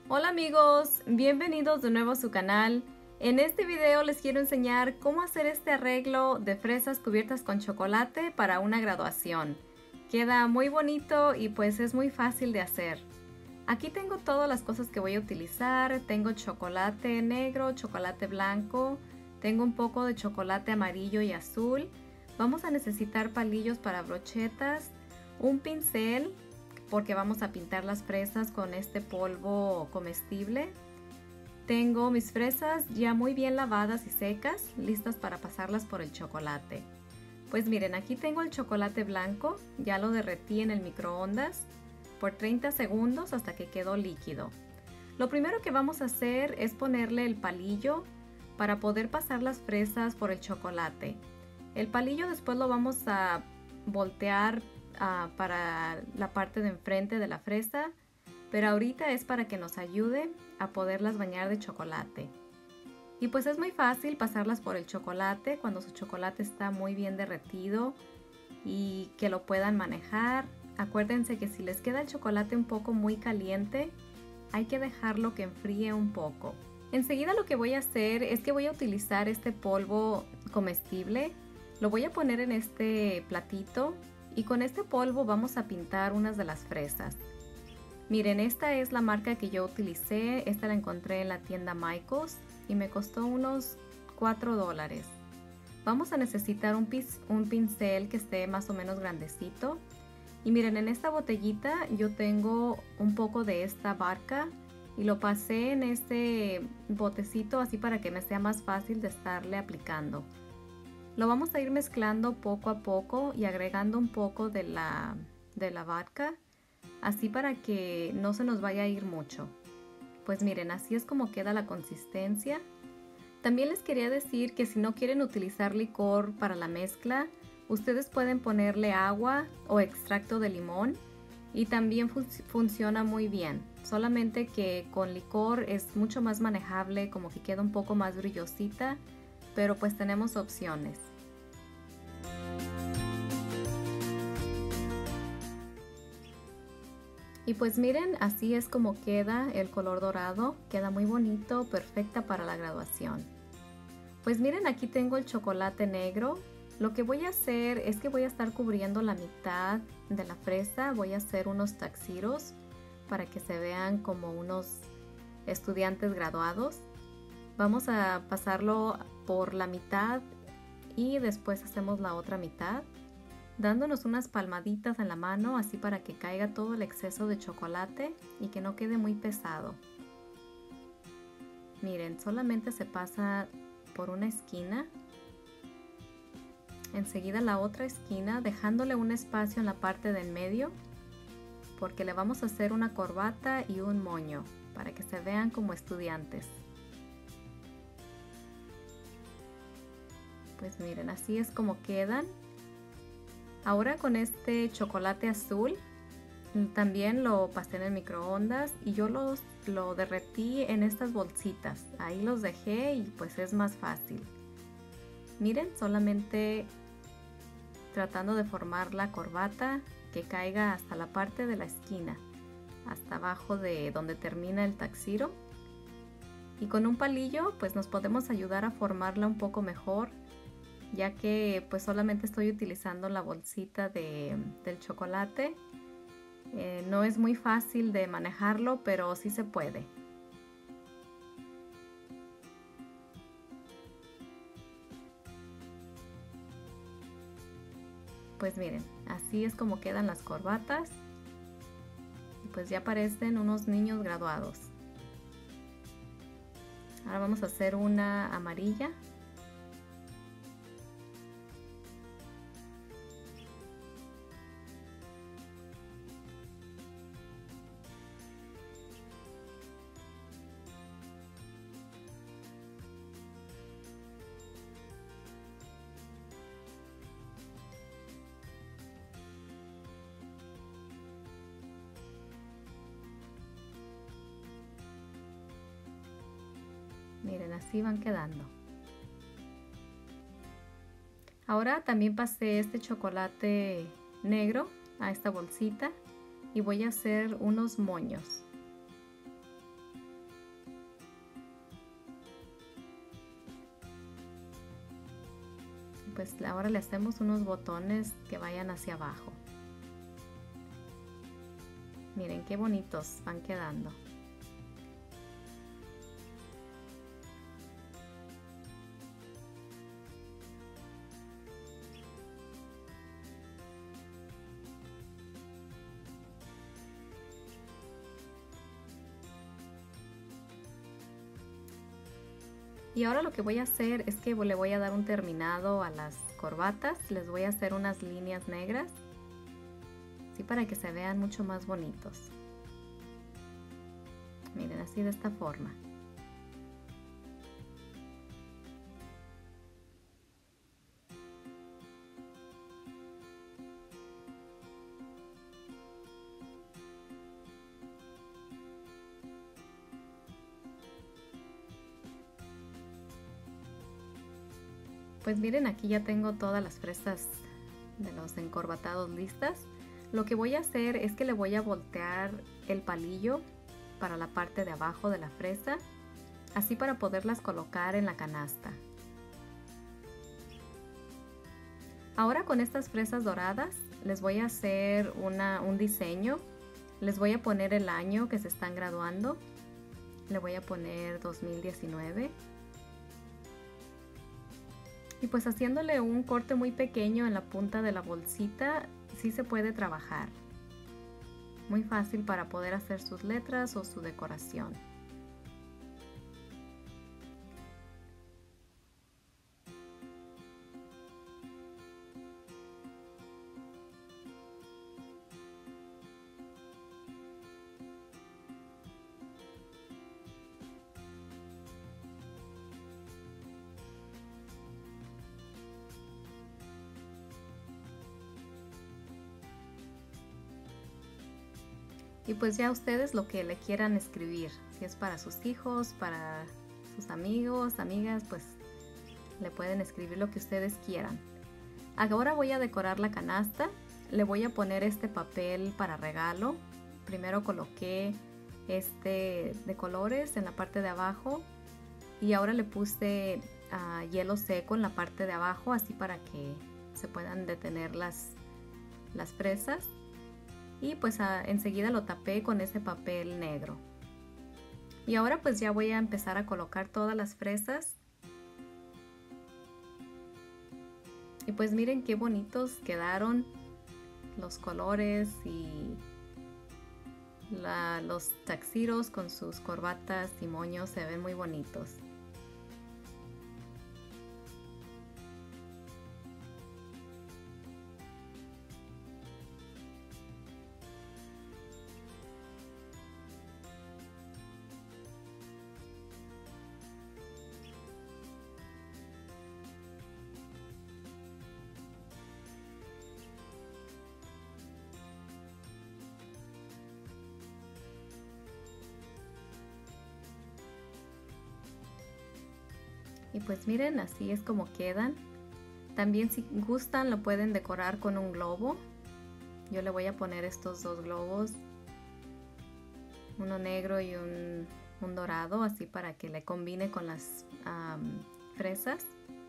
Hola amigos, bienvenidos de nuevo a su canal. En este video les quiero enseñar cómo hacer este arreglo de fresas cubiertas con chocolate para una graduación. Queda muy bonito y pues es muy fácil de hacer. Aquí tengo todas las cosas que voy a utilizar. Tengo chocolate negro, chocolate blanco, tengo un poco de chocolate amarillo y azul. Vamos a necesitar palillos para brochetas, un pincel porque vamos a pintar las fresas con este polvo comestible. Tengo mis fresas ya muy bien lavadas y secas, listas para pasarlas por el chocolate. Pues miren, aquí tengo el chocolate blanco, ya lo derretí en el microondas por 30 segundos hasta que quedó líquido. Lo primero que vamos a hacer es ponerle el palillo para poder pasar las fresas por el chocolate. El palillo después lo vamos a voltear para la parte de enfrente de la fresa, pero ahorita es para que nos ayude a poderlas bañar de chocolate. Y pues es muy fácil pasarlas por el chocolate cuando su chocolate está muy bien derretido y que lo puedan manejar. Acuérdense que si les queda el chocolate un poco muy caliente, hay que dejarlo que enfríe un poco. Enseguida lo que voy a hacer es que voy a utilizar este polvo comestible. Lo voy a poner en este platito y con este polvo vamos a pintar unas de las fresas. Miren, esta es la marca que yo utilicé. Esta la encontré en la tienda Michaels y me costó unos $4. Vamos a necesitar un pincel que esté más o menos grandecito. Y miren, en esta botellita yo tengo un poco de esta barca y lo pasé en este botecito así para que me sea más fácil de estarle aplicando. Lo vamos a ir mezclando poco a poco y agregando un poco de la vodka, así para que no se nos vaya a ir mucho. Pues miren, así es como queda la consistencia. También les quería decir que si no quieren utilizar licor para la mezcla, ustedes pueden ponerle agua o extracto de limón y también funciona muy bien. Solamente que con licor es mucho más manejable, como que queda un poco más brillosita, pero pues tenemos opciones. Y pues miren, así es como queda el color dorado, queda muy bonito, perfecta para la graduación. Pues miren, aquí tengo el chocolate negro. Lo que voy a hacer es que voy a estar cubriendo la mitad de la fresa, voy a hacer unos taxiros para que se vean como unos estudiantes graduados. Vamos a pasarlo por la mitad y después hacemos la otra mitad, dándonos unas palmaditas en la mano así para que caiga todo el exceso de chocolate y que no quede muy pesado. Miren, solamente se pasa por una esquina, enseguida la otra esquina, dejándole un espacio en la parte del medio porque le vamos a hacer una corbata y un moño para que se vean como estudiantes. Pues miren, así es como quedan. Ahora con este chocolate azul también lo pasé en el microondas y yo lo derretí en estas bolsitas. Ahí los dejé y pues es más fácil. Miren, solamente tratando de formar la corbata que caiga hasta la parte de la esquina, hasta abajo de donde termina el taxiro. Y con un palillo pues nos podemos ayudar a formarla un poco mejor, ya que pues solamente estoy utilizando la bolsita del chocolate. No es muy fácil de manejarlo, pero sí se puede. Pues miren, así es como quedan las corbatas. Y pues ya parecen unos niños graduados. Ahora vamos a hacer una amarilla. Miren, así van quedando. Ahora también pasé este chocolate negro a esta bolsita y voy a hacer unos moños. Pues ahora le hacemos unos botones que vayan hacia abajo. Miren qué bonitos van quedando. Y ahora lo que voy a hacer es que le voy a dar un terminado a las corbatas. Les voy a hacer unas líneas negras, así para que se vean mucho más bonitos. Miren, así de esta forma. Pues miren, aquí ya tengo todas las fresas de los encorbatados listas. Lo que voy a hacer es que le voy a voltear el palillo para la parte de abajo de la fresa, así para poderlas colocar en la canasta. Ahora con estas fresas doradas les voy a hacer un diseño. Les voy a poner el año que se están graduando. Le voy a poner 2019. Y pues haciéndole un corte muy pequeño en la punta de la bolsita, sí se puede trabajar. Muy fácil para poder hacer sus letras o su decoración. Y pues ya ustedes lo que le quieran escribir, si es para sus hijos, para sus amigos, amigas, pues le pueden escribir lo que ustedes quieran. Ahora voy a decorar la canasta. Le voy a poner este papel para regalo. Primero coloqué este de colores en la parte de abajo y ahora le puse hielo seco en la parte de abajo, así para que se puedan detener las fresas. Y pues enseguida lo tapé con ese papel negro. Y ahora pues ya voy a empezar a colocar todas las fresas. Y pues miren qué bonitos quedaron los colores y los taxiros con sus corbatas y moños se ven muy bonitos. Y pues miren, así es como quedan. También si gustan lo pueden decorar con un globo. Yo le voy a poner estos dos globos, uno negro y un dorado, así para que le combine con las fresas.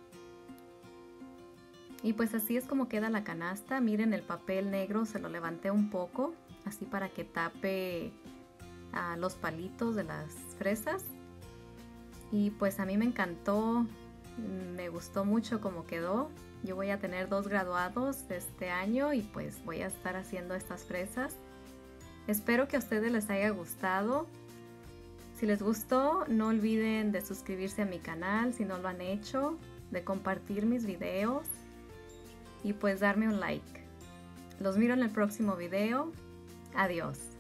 Y pues así es como queda la canasta. Miren, el papel negro se lo levanté un poco, así para que tape los palitos de las fresas. Y pues a mí me encantó, me gustó mucho cómo quedó. Yo voy a tener 2 graduados este año y pues voy a estar haciendo estas fresas. Espero que a ustedes les haya gustado. Si les gustó, no olviden de suscribirse a mi canal si no lo han hecho, de compartir mis videos y pues darme un like. Los miro en el próximo video. Adiós.